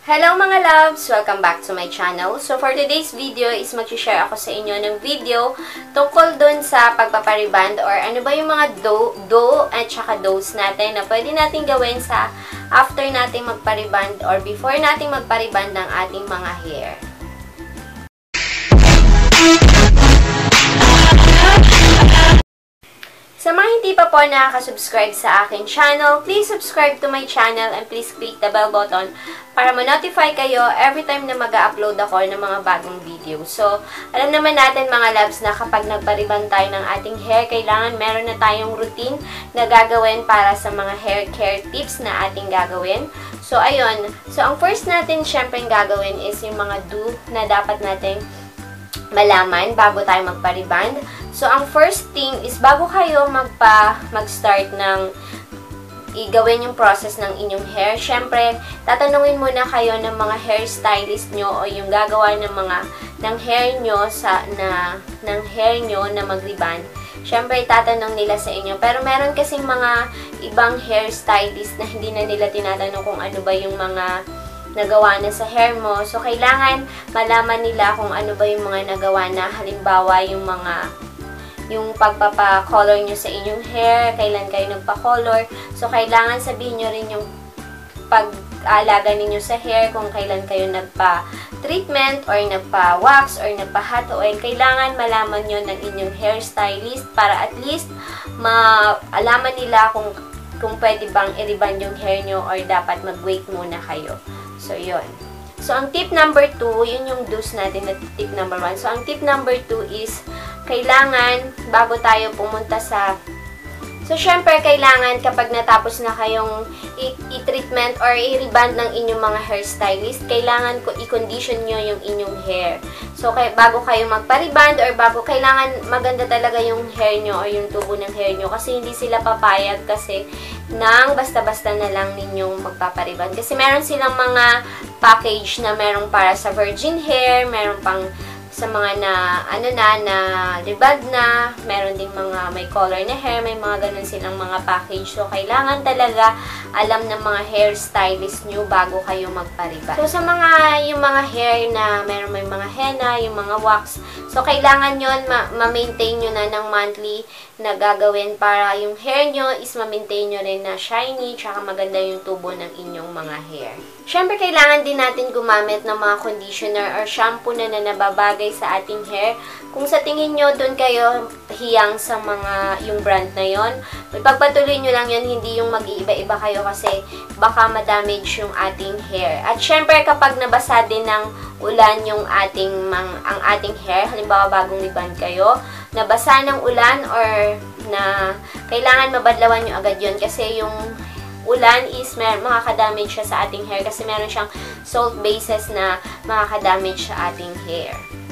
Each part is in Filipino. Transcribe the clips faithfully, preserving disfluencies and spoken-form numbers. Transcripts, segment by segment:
Hello mga loves! Welcome back to my channel. So for today's video is mag-share ako sa inyo ng video tungkol dun sa pagpapariband or ano ba yung mga do, do at saka dos natin na pwede natin gawin sa after natin magpariband or before natin magpariband ng ating mga hair. Sa mga hindi pa po nakaka-subscribe sa akin channel, please subscribe to my channel and please click the bell button para ma-notify kayo every time na mag-upload ako ng mga bagong video. So, alam naman natin mga loves na kapag nagpariban tayo ng ating hair, kailangan meron na tayong routine na gagawin para sa mga hair care tips na ating gagawin. So, ayun. So, ang first natin syempre gagawin is yung mga do na dapat nating malaman bago tayo magpariband. So, ang first thing is bago kayo magpa, mag-start ng igawin yung process ng inyong hair, syempre, tatanungin muna kayo ng mga hairstylist nyo o yung gagawa ng mga ng hair nyo sa, na, ng hair nyo na mag-reband. Syempre, tatanong nila sa inyo. Pero meron kasing mga ibang hairstylist na hindi na nila tinatanong kung ano ba yung mga nagawa na sa hair mo. So, kailangan malaman nila kung ano ba yung mga nagawa na. Halimbawa, yung mga yung pagpapa-color nyo sa inyong hair, kailan kayo nagpa-color. So, kailangan sabihin nyo rin yung pag-aalaga ninyo sa hair, kung kailan kayo nagpa-treatment or nagpa-wax or nagpa-hot oil. Kailangan malaman nyo ng inyong hairstylist para at least maalaman nila kung, kung pwede bang i-reband yung hair nyo or dapat mag-wait muna kayo. So, yun. So, ang tip number two, yun yung do's natin na tip number one. So, ang tip number two is kailangan, bago tayo pumunta sa... So, syempre, kailangan kapag natapos na kayong i-treatment or i-reband ng inyong mga hairstylist, kailangan ko i-condition nyo yung inyong hair. So, kay, bago kayo magpa-reband or bago, kailangan maganda talaga yung hair nyo or yung tubo ng hair nyo kasi hindi sila papayag kasi nang basta-basta na lang ninyong magpapariband. Kasi meron silang mga package na merong para sa virgin hair, meron pang sa mga na, ano na, na reband na, meron ding mga may color na hair, may mga ganun silang mga package. So, kailangan talaga alam ng mga hairstylist nyo bago kayo magpariband. So, sa mga, yung mga hair na meron may mga henna, yung mga wax, so, kailangan yun, ma-maintain nyo na ng monthly na gagawin para yung hair nyo is ma-maintain nyo rin na shiny, tsaka maganda yung tubo ng inyong mga hair. Siyempre, kailangan din natin gumamit ng mga conditioner or shampoo na na nababagay sa ating hair. Kung sa tingin nyo, doon kayo hiyang sa mga yung brand na yon, ipagpatuloy nyo lang yun, hindi yung mag-iiba-iba kayo kasi baka ma-damage yung ating hair. At syempre, kapag nabasa din ng ulan yung ating, mang, ang ating hair, halimbawa bagong reband kayo, nabasa ng ulan or na kailangan mabadlawan nyo agad yun kasi yung ulan is mer makakadamage siya sa ating hair kasi meron siyang salt bases na makakadamage sa ating hair.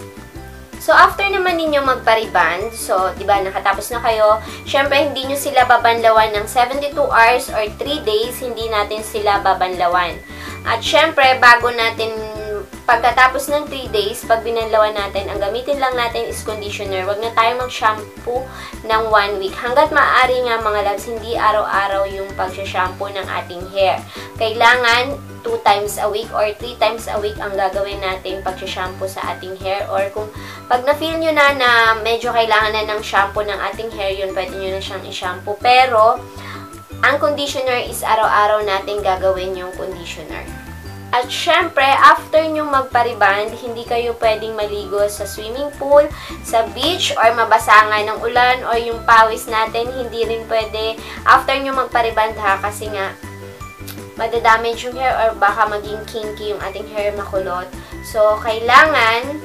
So, after naman ninyo magpariband, so, diba, nakatapos na kayo, syempre, hindi nyo sila babanlawan ng seventy-two hours or three days, hindi natin sila babanlawan. At syempre, bago natin, pagkatapos ng three days, pag binanlawan natin, ang gamitin lang natin is conditioner. Huwag na tayo mag-shampoo ng one week. Hanggat maaari nga mga loves, hindi araw-araw yung pag-shampoo ng ating hair. Kailangan two times a week or three times a week ang gagawin natin pag-shampoo sa ating hair. Or kung pag na-feel nyo na na medyo kailangan na ng shampoo ng ating hair, yun, pwede nyo na siyang i-shampoo. Pero, ang conditioner is araw-araw natin gagawin yung conditioner. At syempre, after nyo magpariband, hindi kayo pwedeng maligo sa swimming pool, sa beach, or mabasangan ng ulan, or yung pawis natin, hindi rin pwede after nyo magpariband ha, kasi nga, madadamage yung hair or baka maging kinky yung ating hair makulot. So, kailangan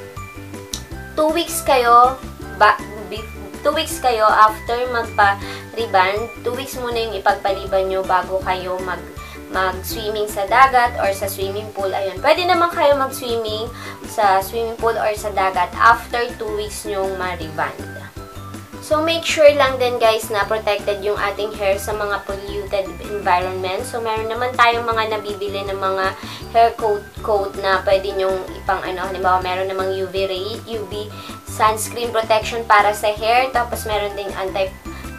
two weeks kayo, ba, two weeks kayo after magpa-reband, two weeks muna yung ipagpaliban nyo bago kayo mag mag-swimming sa dagat or sa swimming pool. Ayun. Pwede naman kayo mag-swimming sa swimming pool or sa dagat after two weeks nyong ma-reband. So, make sure lang din guys na protected yung ating hair sa mga polluted environment. So, meron naman tayong mga nabibili ng mga hair coat coat na pwede nyong ipang ano. Halimbawa, meron namang U V ray, U V sunscreen protection para sa hair. Tapos, meron ding anti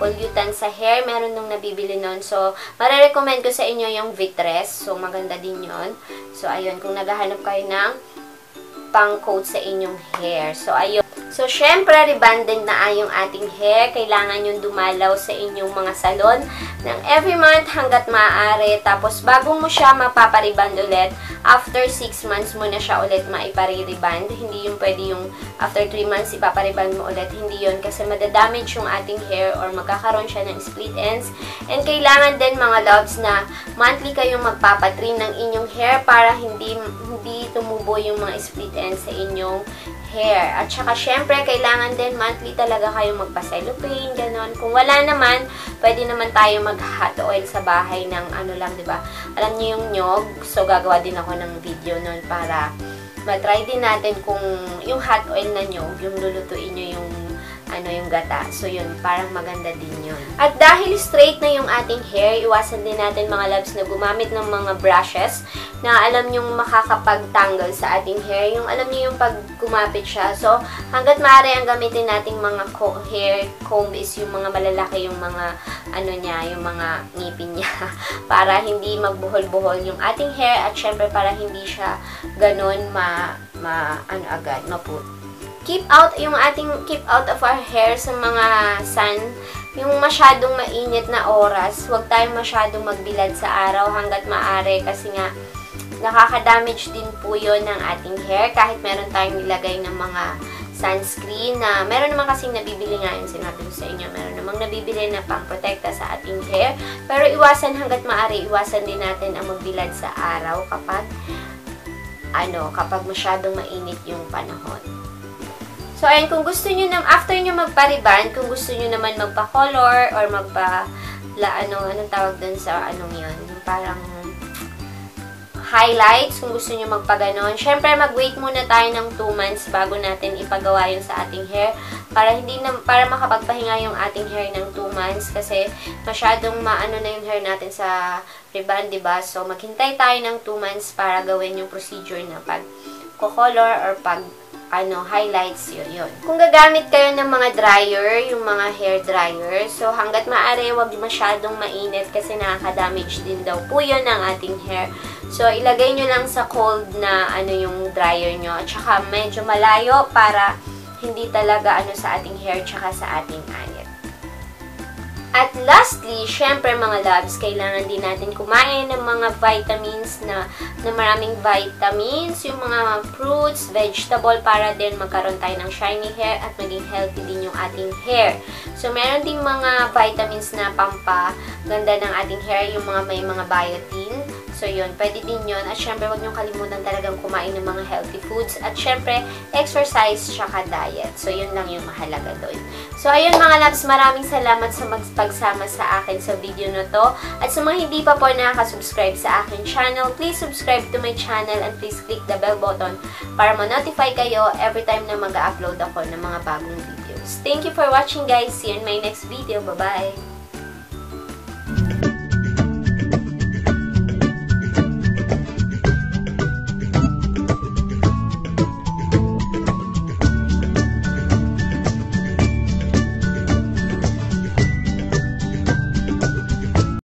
pollutant sa hair. Meron nung nabibili nun. So, marirecommend ko sa inyo yung Vitress. So, maganda din yon. So, ayun, kung naghahanap kayo ng pang-coat sa inyong hair. So, ayun. So, syempre, rebonded na ay yung ating hair. Kailangan yung dumalaw sa inyong mga salon ng every month hanggat maaari. Tapos, bago mo siya mapapariband ulit, after six months mo na siya ulit maipaririband. Hindi yung pwede yung after three months ipapariband mo ulit. Hindi yun kasi madadamage yung ating hair or magkakaroon siya ng split ends. And kailangan din mga loves na monthly kayong magpapatrim ng inyong hair para hindi, hindi tumubo yung mga split ends sa inyong hair. At saka, syempre, kailangan din monthly talaga kayong magpa-cellophane, ganon. Kung wala naman, pwede naman tayo mag-hot oil sa bahay ng ano lang, di ba? Alam niyo yung nyog, so gagawa din ako ng video nun para matry din natin kung yung hot oil na nyog, yung lulutuin nyo yung ano yung gata. So, yun, parang maganda din yun. At dahil straight na yung ating hair, iwasan din natin mga loves na gumamit ng mga brushes na alam yung makakapagtanggal sa ating hair. Yung alam niyo yung pag gumapit siya. So, hanggat maaari ang gamitin nating mga co hair comb is yung mga malalaki, yung mga ano niya, yung mga ngipin niya. Para hindi magbuhol-buhol yung ating hair at syempre para hindi siya ganun ma, ma ano agad, maput. Keep out yung ating keep out of our hair sa mga sun, yung masyadong mainit na oras. Huwag tayong masyadong magbilad sa araw hanggat maaari kasi nga nakaka-damage din po yun ng ating hair kahit meron tayong nilagay ng mga sunscreen na meron naman kasing nabibili nga yung sinabi ko sa inyo. Meron namang nabibili na pang-protekta sa ating hair. Pero iwasan hanggat maaari, iwasan din natin ang magbilad sa araw kapag ano, kapag masyadong mainit yung panahon. So, ayun, kung gusto nyo naman, after nyo magpa-reband, kung gusto nyo naman magpa-color or magpa, la, ano, anong tawag dun sa, anong yun, yung parang highlights, kung gusto nyo magpa-ganon. Syempre, mag-wait muna tayo ng two months bago natin ipagawa yun sa ating hair. Para hindi na, para makapagpahinga yung ating hair ng two months kasi masyadong maano na yung hair natin sa reband, diba? So, maghintay tayo ng two months para gawin yung procedure na pag-color or pag ano, highlights, yun, yun. Kung gagamit kayo ng mga dryer, yung mga hair dryer, so hanggat maaari, wag masyadong mainit kasi nakaka-damage din daw po yun ng ating hair. So, ilagay nyo lang sa cold na ano yung dryer nyo, at saka medyo malayo para hindi talaga ano sa ating hair, tsaka sa ating anit. At lastly, syempre mga loves, kailangan din natin kumain ng mga vitamins na, na maraming vitamins, yung mga fruits, vegetable, para din magkaroon tayo ng shiny hair at maging healthy din yung ating hair. So, meron din mga vitamins na pampaganda ng ating hair, yung mga may mga biotin. So, yun, pwede din yun. At syempre, huwag niyong kalimutan talagang kumain ng mga healthy foods. At syempre, exercise tsaka diet. So, yun lang yung mahalaga doon. So, ayun mga loves, maraming salamat sa magpagsama sa akin sa video na to. At sa mga hindi pa po nakaka-subscribe sa akin channel, please subscribe to my channel and please click the bell button para ma-notify kayo every time na mag-upload ako ng mga bagong videos. Thank you for watching guys. See you in my next video. Bye-bye!